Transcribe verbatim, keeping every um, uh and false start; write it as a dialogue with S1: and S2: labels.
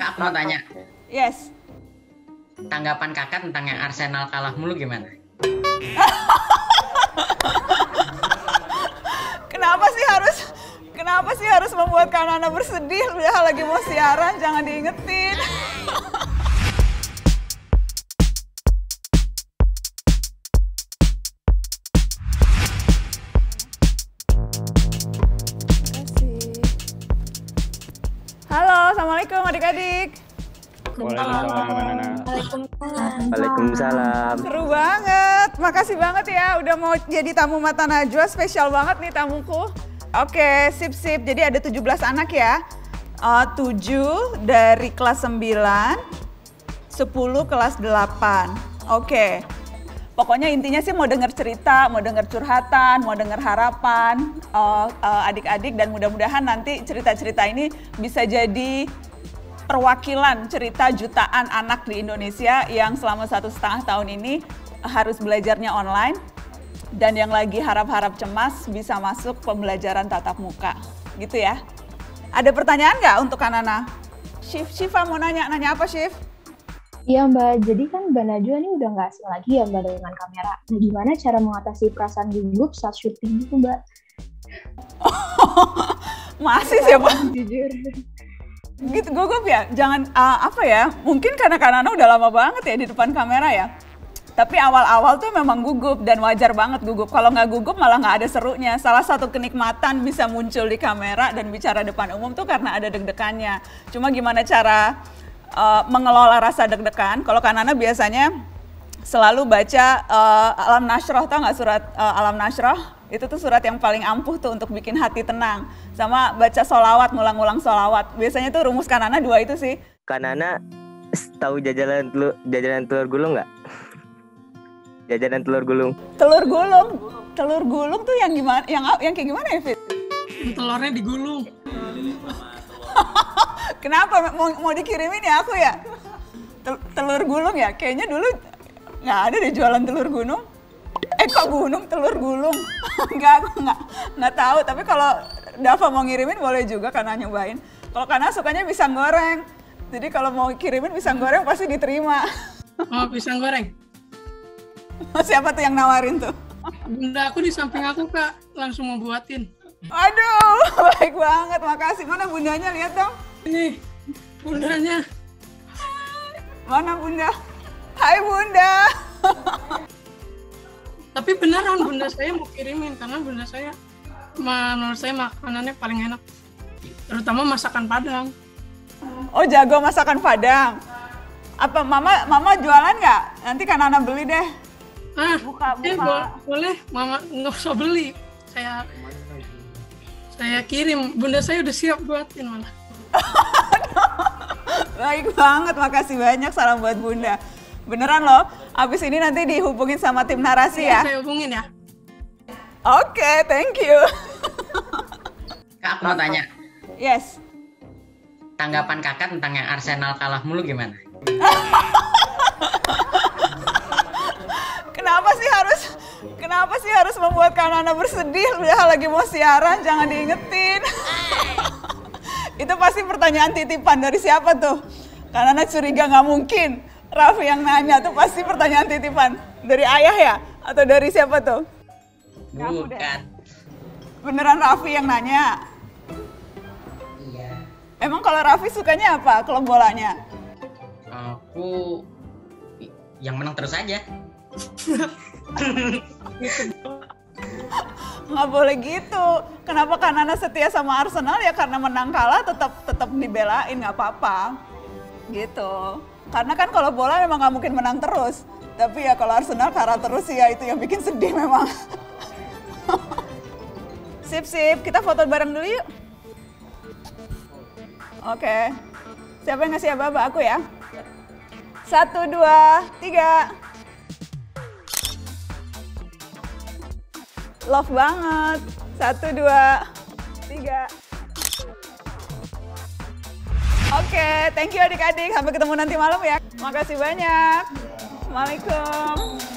S1: Kak, aku mau tanya,
S2: Yes.
S1: tanggapan kakak tentang yang Arsenal kalah mulu gimana?
S2: Kenapa sih harus Kenapa sih harus membuat Kanana bersedih? Udah lagi mau siaran, jangan diingetin. Halo, assalamualaikum adik-adik.
S3: Waalaikumsalam.
S4: Waalaikumsalam.
S2: Seru banget, makasih banget ya udah mau jadi tamu Mata Najwa, spesial banget nih tamuku. Oke, sip-sip, jadi ada tujuh belas anak ya. Uh, tujuh dari kelas sembilan, sepuluh kelas delapan. Oke, pokoknya intinya sih mau denger cerita, mau denger curhatan, mau denger harapan uh, uh, adik-adik, dan mudah-mudahan nanti cerita-cerita ini bisa jadi perwakilan cerita jutaan anak di Indonesia yang selama satu setengah tahun ini harus belajarnya online dan yang lagi harap-harap cemas bisa masuk pembelajaran tatap muka, gitu ya. Ada pertanyaan nggak untuk Kanana? Shiv, Shiva mau nanya, nanya apa Shiv?
S5: Iya Mbak, jadi kan Mbak Najwa ini udah nggak asing lagi ya Mbak dengan kamera. Nah gimana cara mengatasi perasaan gugup saat syuting gitu Mbak?
S2: Masih sih Pak?
S5: Jujur.
S2: Gitu gugup ya? Jangan, uh, apa ya, mungkin karena Kanana udah lama banget ya di depan kamera ya. Tapi awal-awal tuh memang gugup dan wajar banget gugup. Kalau nggak gugup malah nggak ada serunya. Salah satu kenikmatan bisa muncul di kamera dan bicara depan umum tuh karena ada deg-degannya. Cuma gimana cara uh, mengelola rasa deg-degan? Kalau Kanana biasanya selalu baca uh, Alam Nasroh, tau nggak surat uh, Alam Nasroh? Itu tuh surat yang paling ampuh tuh untuk bikin hati tenang. Sama baca sholawat, ngulang-ngulang sholawat. Biasanya tuh rumus Kanana dua itu sih.
S4: Kanana tahu jajanan telur, jajanan telur gulung nggak? Jajanan telur gulung.
S2: Telur gulung, telur gulung tuh yang gimana? Yang yang kayak gimana ya, Fit?
S3: Telurnya digulung.
S2: Kenapa mau mau dikirimin ya aku ya? Tel- telur gulung ya? Kayaknya dulu nggak ada deh jualan telur gunung. Eh kok gunung telur gulung? Enggak, aku nggak nggak tahu. Tapi kalau Dava mau ngirimin boleh juga karena nyobain. Kalau karena sukanya pisang goreng. Jadi kalau mau kirimin pisang goreng pasti diterima.
S3: Oh, pisang goreng.
S2: Siapa tuh yang nawarin tuh?
S3: Bunda aku di samping aku, Kak. Langsung mau buatin.
S2: Aduh, baik banget. Makasih. Mana bundanya? Lihat dong.
S3: Ini bundanya.
S2: Mana bunda? Hai bunda.
S3: Tapi beneran bunda saya mau kirimin. Karena bunda saya, menurut saya makanannya paling enak. Terutama masakan Padang.
S2: Oh jago masakan Padang. Apa mama mama jualan nggak? Nanti Kanana beli deh.
S3: Ah,
S2: Buka,
S3: eh,
S2: buka.
S3: bo- boleh, mama nggak usah beli. Saya saya kirim. Bunda saya udah siap buatin malah.
S2: Baik banget, makasih banyak, salam buat bunda. Beneran loh, abis ini nanti dihubungin sama tim narasi ya.
S3: Saya hubungin ya.
S2: Oke, thank you.
S1: Kak, aku mau tanya,
S2: Yes.
S1: tanggapan kakak tentang yang Arsenal kalah mulu gimana?
S2: Kenapa sih harus Kenapa sih harus membuat Kanana bersedih? Udah lagi mau siaran, jangan diingetin. Itu pasti pertanyaan titipan dari siapa tuh? Kanana curiga nggak mungkin. Raffi yang nanya tuh pasti pertanyaan titipan. Dari ayah ya? Atau dari siapa tuh? Kamu deh.
S1: Bukan.
S2: Beneran Raffi yang nanya?
S1: Iya.
S2: Emang kalau Raffi sukanya apa klub bolanya?
S1: Aku i- yang menang terus aja.
S2: Nggak boleh gitu. Kenapa Kanana setia sama Arsenal ya karena menang kalah tetap tetap dibelain, nggak apa-apa. Gitu. Karena kan kalau bola memang nggak mungkin menang terus. Tapi ya kalau Arsenal kalah terus ya itu yang bikin sedih memang. Sip-sip, kita foto bareng dulu yuk. Oke. Siapa yang ngasih aba-aba? Aku ya. Satu, dua, tiga. Love banget. Satu, dua, tiga. Oke, thank you adik-adik. Sampai ketemu nanti malam ya. Makasih banyak. Assalamualaikum.